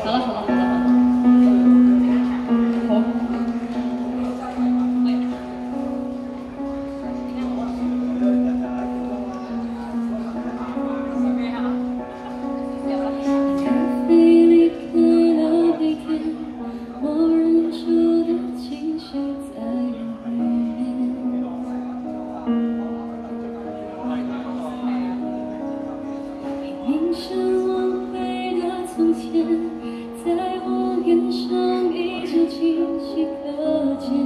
好了好了好了好了，好。 在我眼上依旧清晰可见。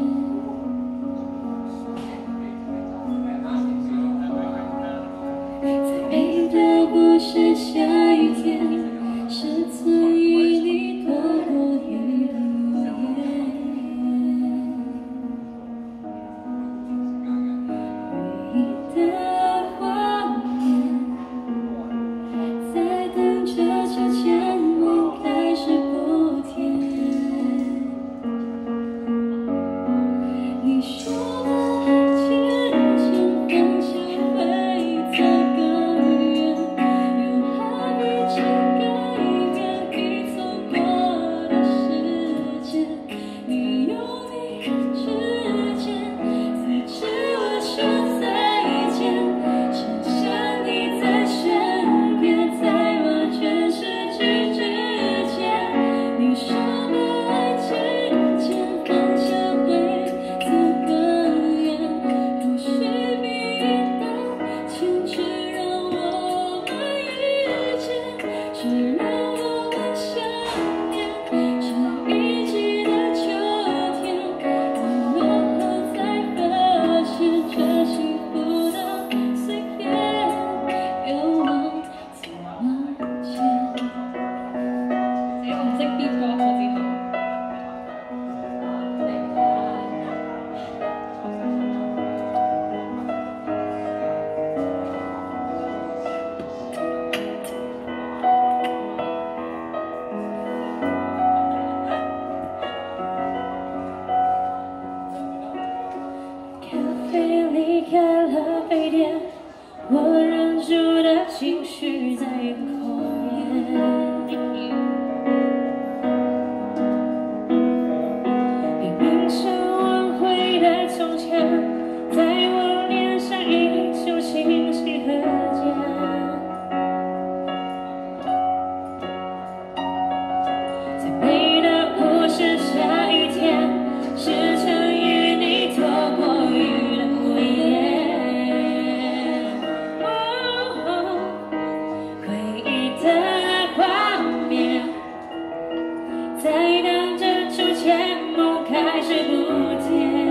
在美的不是下雨天，是曾与你躲过雨的夜。回忆的画面，在等着之前梦开始不甜。你说的爱渐渐方向会走更远，又何必去改变已走过的时间？你用你的指尖阻止我说再见，想象你在身边，在我全失去之前。你说的爱渐渐方向会走更远，不是必当牵制让我们遇见，是让我们想念。上一季的秋天，我落后才发现，这幸福的碎片，又能怎么捡？ 死我唔識 beatbox 我知道。 咖啡离开了杯垫，我忍住的情绪在后面。拼命想挽回的从前，在我脸上依旧清晰可见。最美的不是下雨天，是曾与你躲过雨的夜。回忆的画面，在等着出现，梦开始不甜。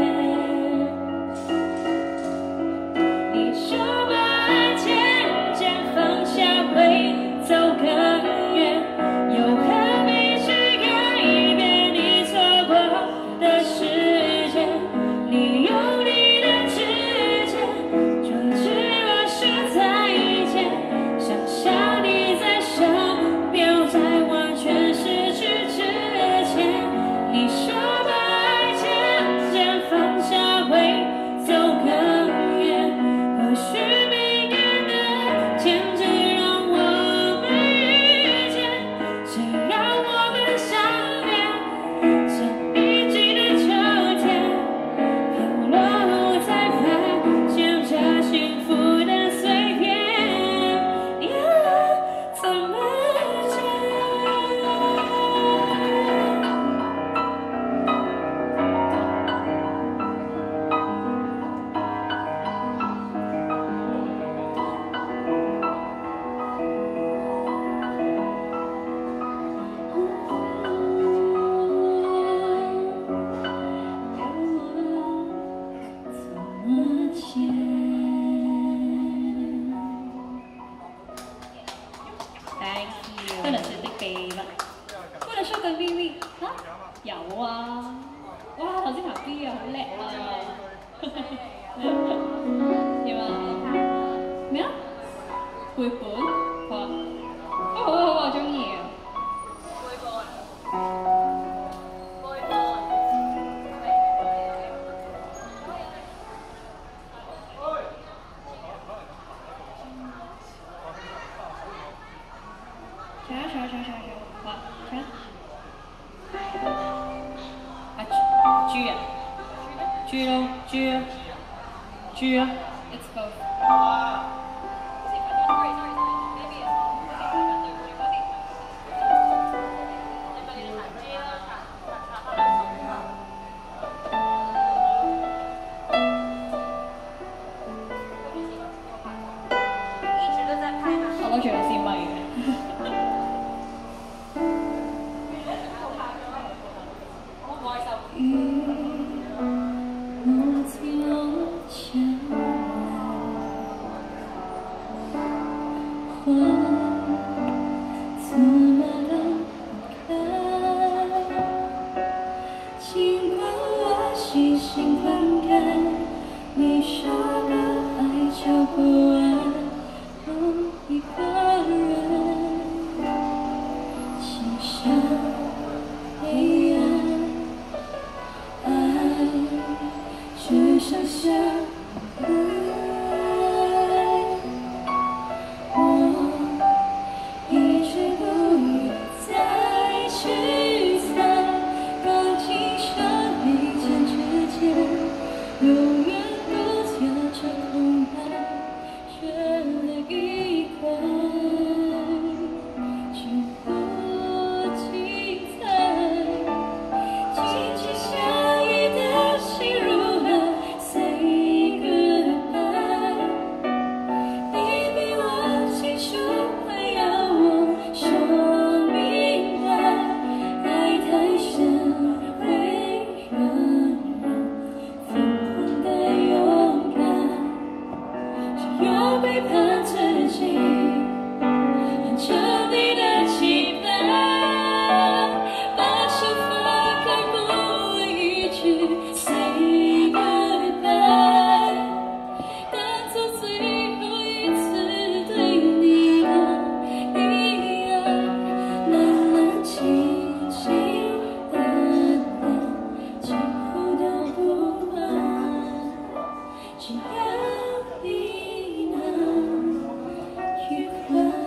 你说把爱渐渐放下会走更远，又何必去改变你错过的时间？你用你的指尖阻止我说再见，想象你在身边，在完全失去之前。你说把爱渐渐放下会走更远，或许敏感的牵制让我们遇见，谁让我们相恋？这一季的秋天，飘落后才发现这幸福的碎片，又怎么捡？ Thank you。不能是的秘密，不能說嘅秘密嚇有啊！哇，頭先行 B 啊，好叻啊！點啊？咩啊？繪本好啊！哦好啊好啊，我中意啊！查，好，查。 G 啊，G 咯，G 啊 ，It's both。我都仲有支咪嘅。 尽管我细心观看，你说的爱就不安，有一个人，漆上黑暗，爱只剩下爱。我一直不愿再去猜，钢琴上每间指尖，永远都夹着空白，缺了一块，只不精彩。紧紧相依的心如何 say goodbye？ 你比我清楚，还要我说明白。爱太深会让人疯狂的勇敢，只有背叛自己，很彻底的期盼，把手放开，不问一句 say goodbye， 当作最后一次对你的依赖，冷冷清清淡淡，今后都不管，只要你能愉快。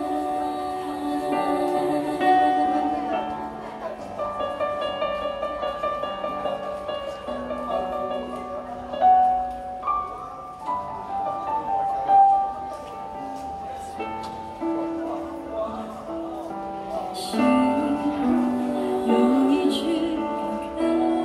心有一句感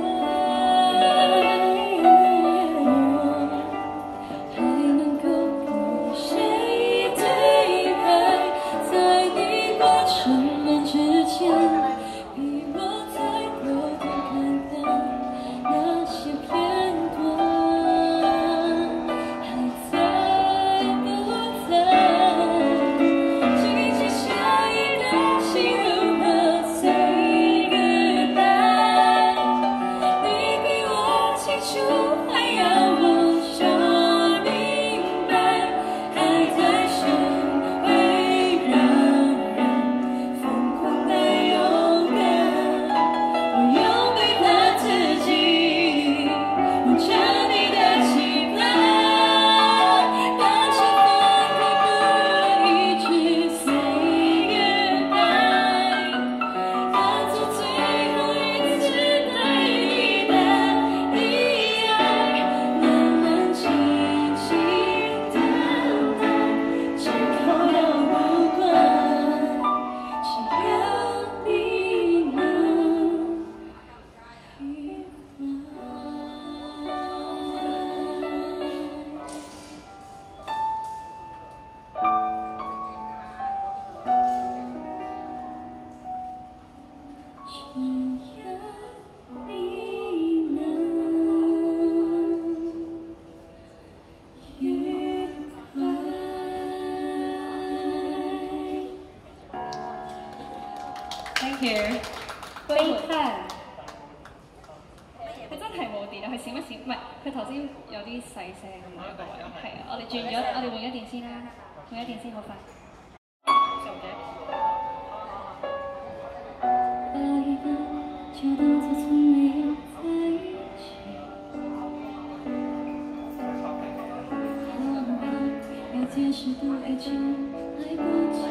慨，还能够跟谁对白？在你关上门之前，比我再多的看看那些片段，还在不在？紧紧相依的心如何 say goodbye？ 你比我清楚，还要我说明白。爱太深会让人疯狂的勇敢，我又背叛自己，完成你的期盼，把手放开，不问一句 say goodbye， 当作最后一次对你的依赖，冷冷清清淡淡，今后都不管，只要你能愉快，只要你能愉快。 Thank you。悲嘆，佢真係冇電啊！佢閃一閃，唔係佢頭先有啲細聲咁樣個位。係啊，我哋轉咗，我哋換咗電先啦，換咗電先好快。做嘅。 爱的就当作从没有在一起，好怕要解释都已经来不及。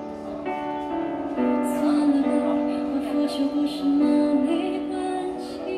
算了吧，我付出过什么没关系。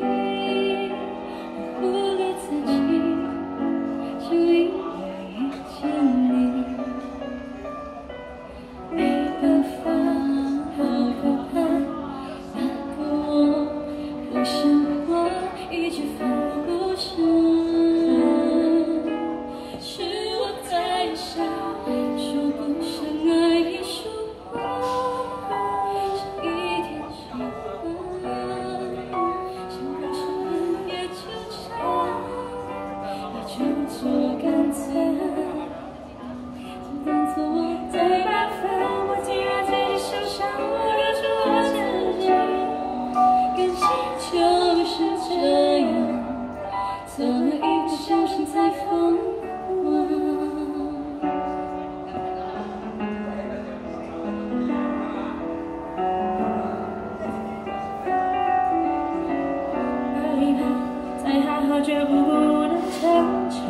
也不能强求，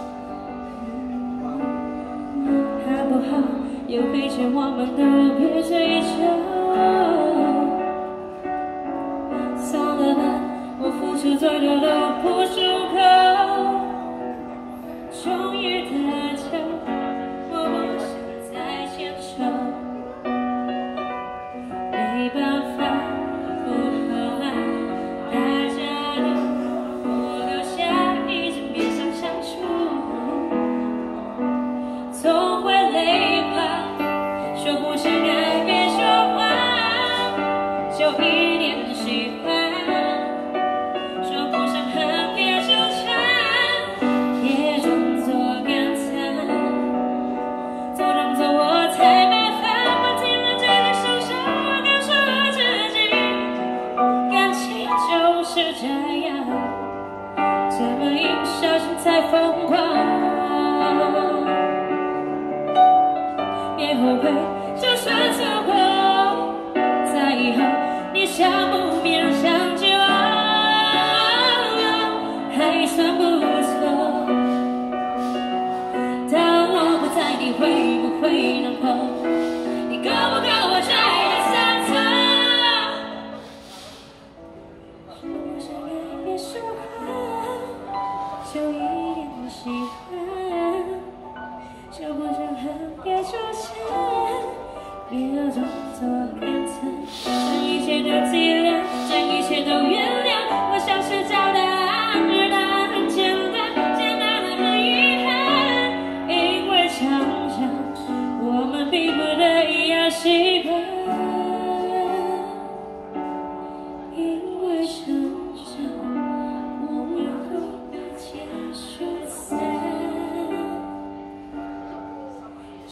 好不好？有一天我们都别再